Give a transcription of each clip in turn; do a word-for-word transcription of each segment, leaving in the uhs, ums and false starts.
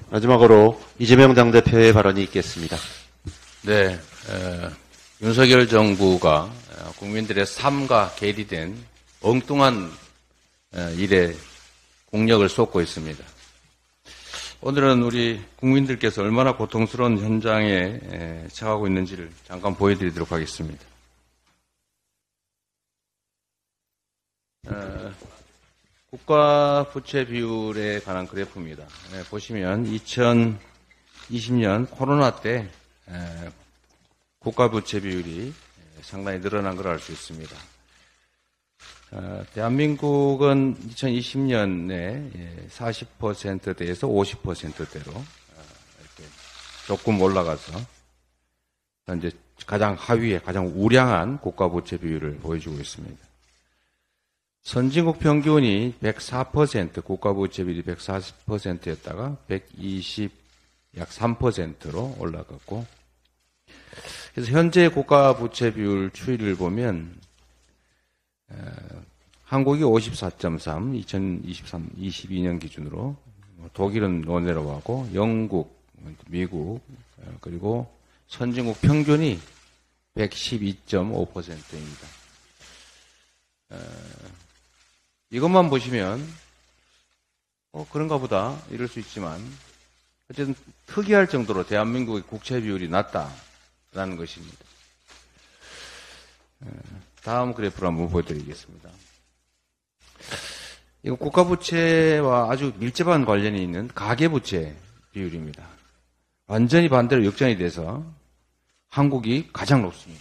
마지막으로 이재명 당대표의 발언이 있겠습니다. 네, 에, 윤석열 정부가 국민들의 삶과 괴리된 엉뚱한 에, 일에 공력을 쏟고 있습니다. 오늘은 우리 국민들께서 얼마나 고통스러운 현장에 에, 처하고 있는지를 잠깐 보여드리도록 하겠습니다. 에, 국가 부채 비율에 관한 그래프입니다. 에, 보시면 이천이십 년 코로나 때 에, 국가 부채 비율이 상당히 늘어난 걸 알 수 있습니다. 어, 대한민국은 이천이십 년에 사십 퍼센트대에서 오십 퍼센트대로 어, 이렇게 조금 올라가서 현재 가장 하위에 가장 우량한 국가 부채 비율을 보여주고 있습니다. 선진국 평균이 백사 퍼센트, 국가 부채 비율이 백사십 퍼센트였다가 백이십, 약 삼 퍼센트로 올라갔고, 그래서 현재 국가 부채 비율 추이를 보면 어, 한국이 오십사 점 삼, 이천이십삼, 이십이 년 기준으로, 독일은 더 내려가고, 영국, 미국, 어, 그리고 선진국 평균이 백십이 점 오 퍼센트입니다. 어, 이것만 보시면 어, 그런가 보다 이럴 수 있지만 어쨌든 특이할 정도로 대한민국의 국채 비율이 낮다라는 것입니다. 어, 다음 그래프를 한번 보여드리겠습니다. 이거 국가부채와 아주 밀접한 관련이 있는 가계부채 비율입니다. 완전히 반대로 역전이 돼서 한국이 가장 높습니다.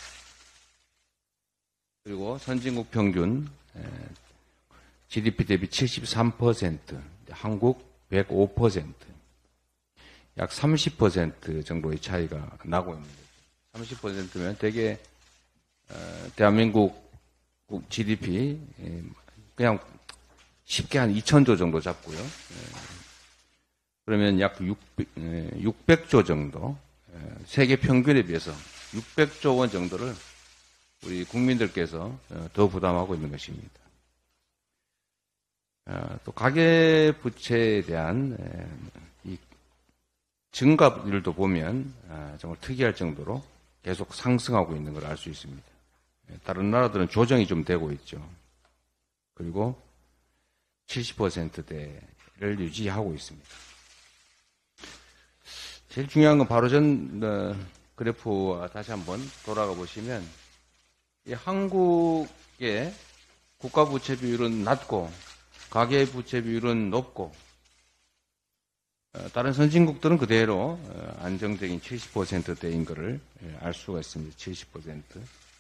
그리고 선진국 평균 지디피 대비 칠십삼 퍼센트, 한국 백오 퍼센트, 약 삼십 퍼센트 정도의 차이가 나고 있는 거죠. 삼십 퍼센트면 되게 어, 대한민국 지디피 그냥 쉽게 한 이천조 정도 잡고요. 그러면 약 육백조 정도, 세계 평균에 비해서 육백조 원 정도를 우리 국민들께서 더 부담하고 있는 것입니다. 또 가계부채에 대한 이 증가율도 보면 정말 특이할 정도로 계속 상승하고 있는 걸 알 수 있습니다. 다른 나라들은 조정이 좀 되고 있죠. 그리고 칠십 퍼센트대를 유지하고 있습니다. 제일 중요한 건 바로 전 그래프와 다시 한번 돌아가 보시면 이 한국의 국가 부채 비율은 낮고 가계 부채 비율은 높고 다른 선진국들은 그대로 안정적인 칠십 퍼센트대인 것을 알 수가 있습니다. 칠십 퍼센트.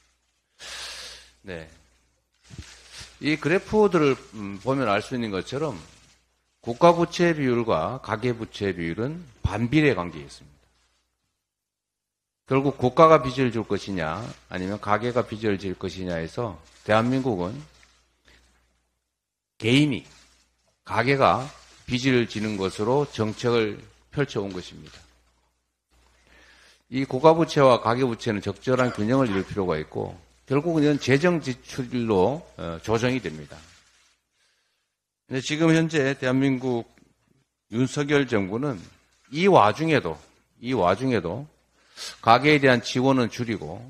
네. 이 그래프들을 보면 알 수 있는 것처럼 국가 부채 비율과 가계 부채 비율은 반비례 관계에 있습니다. 결국 국가가 빚을 줄 것이냐 아니면 가계가 빚을 질 것이냐에서 대한민국은 개인이 가계가 빚을 지는 것으로 정책을 펼쳐온 것입니다. 이 국가 부채와 가계 부채는 적절한 균형을 이룰 필요가 있고 결국은 재정 지출로 조정이 됩니다. 근데 지금 현재 대한민국 윤석열 정부는 이 와중에도 이 와중에도 가계에 대한 지원은 줄이고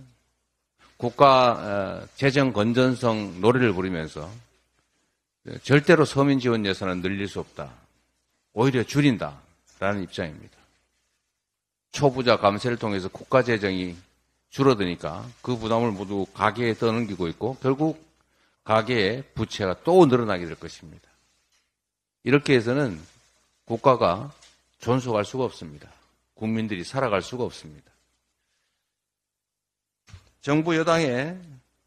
국가 재정 건전성 노래를 부르면서 절대로 서민 지원 예산은 늘릴 수 없다. 오히려 줄인다라는 입장입니다. 초부자 감세를 통해서 국가 재정이 줄어드니까 그 부담을 모두 가계에 떠넘기고 있고 결국 가계의 부채가 또 늘어나게 될 것입니다. 이렇게 해서는 국가가 존속할 수가 없습니다. 국민들이 살아갈 수가 없습니다. 정부 여당의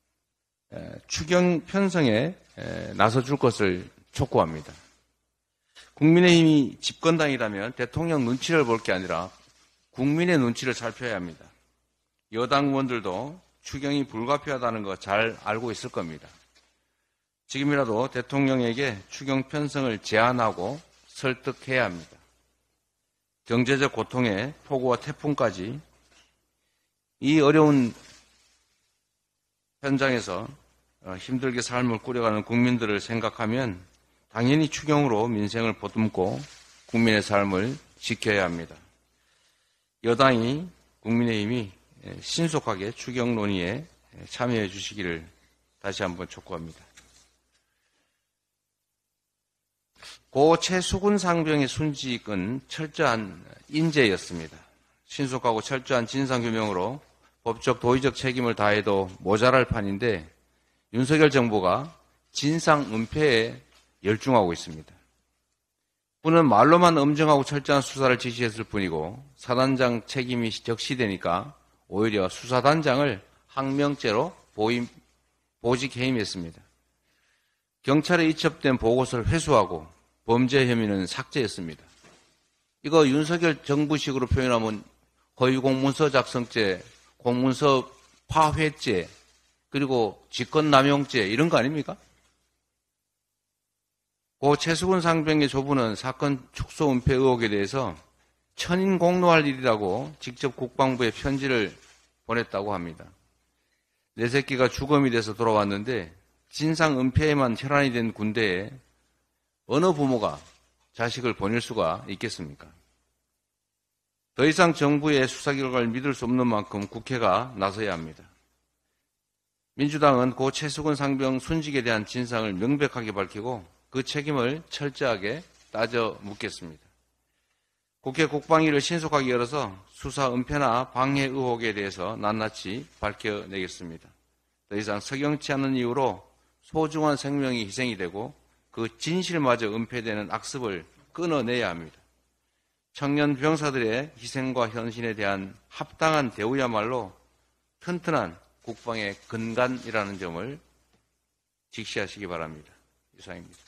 추경 편성에 나서줄 것을 촉구합니다. 국민의힘이 집권당이라면 대통령 눈치를 볼 게 아니라 국민의 눈치를 살펴야 합니다. 여당 의원들도 추경이 불가피하다는 거 잘 알고 있을 겁니다. 지금이라도 대통령에게 추경 편성을 제안하고 설득해야 합니다. 경제적 고통에 폭우와 태풍까지 이 어려운 현장에서 힘들게 삶을 꾸려가는 국민들을 생각하면 당연히 추경으로 민생을 보듬고 국민의 삶을 지켜야 합니다. 여당이 국민의힘이 신속하게 추경 논의에 참여해 주시기를 다시 한번 촉구합니다. 고 최수근 상병의 순직은 철저한 인재였습니다. 신속하고 철저한 진상규명으로 법적 도의적 책임을 다해도 모자랄 판인데 윤석열 정부가 진상 은폐에 열중하고 있습니다. 그는 말로만 엄정하고 철저한 수사를 지시했을 뿐이고 사단장 책임이 적시되니까 오히려 수사단장을 항명죄로 보임, 보직 해임했습니다. 경찰에 이첩된 보고서를 회수하고 범죄 혐의는 삭제했습니다. 이거 윤석열 정부식으로 표현하면 허위공문서 작성죄, 공문서 파회죄, 그리고 직권남용죄 이런 거 아닙니까? 고 최수근 상병의 조부는 사건 축소 은폐 의혹에 대해서 천인공노할 일이라고 직접 국방부에 편지를 보냈다고 합니다. 내 새끼가 주검이 돼서 돌아왔는데 진상 은폐에만 혈안이 된 군대에 어느 부모가 자식을 보낼 수가 있겠습니까? 더 이상 정부의 수사 결과를 믿을 수 없는 만큼 국회가 나서야 합니다. 민주당은 고 최수근 상병 순직에 대한 진상을 명백하게 밝히고 그 책임을 철저하게 따져 묻겠습니다. 국회 국방위를 신속하게 열어서 수사 은폐나 방해 의혹에 대해서 낱낱이 밝혀내겠습니다. 더 이상 석영치 않은 이유로 소중한 생명이 희생이 되고 그 진실마저 은폐되는 악습을 끊어내야 합니다. 청년 병사들의 희생과 헌신에 대한 합당한 대우야말로 튼튼한 국방의 근간이라는 점을 직시하시기 바랍니다. 이상입니다.